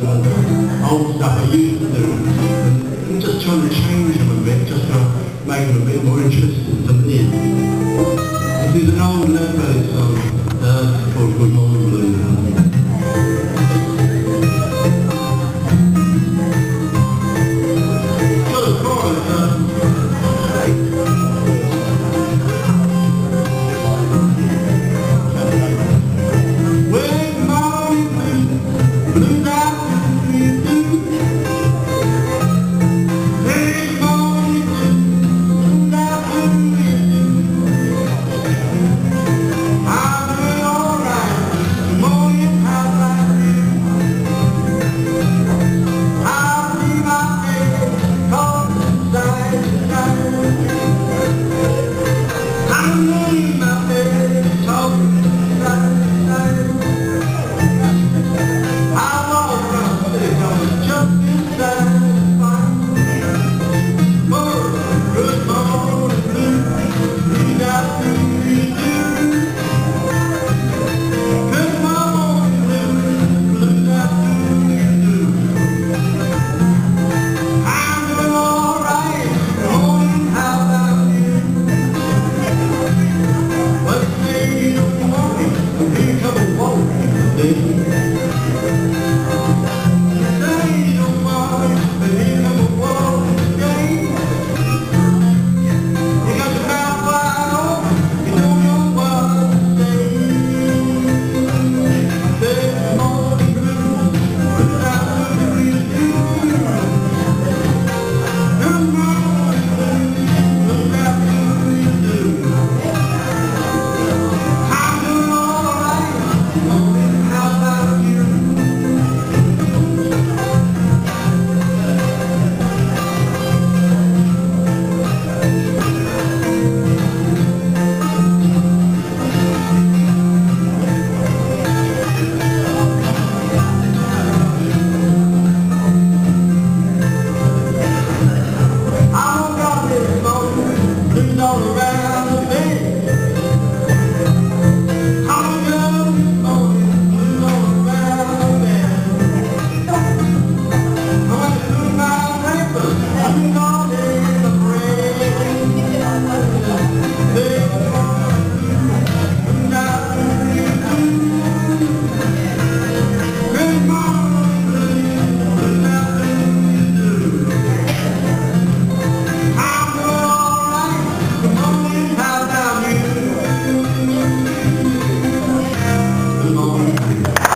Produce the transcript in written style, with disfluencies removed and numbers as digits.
old stuff I used to do, and just trying to change them a bit, just to make them a bit more interesting to me. This is an old Led Belly song, called Good Morning.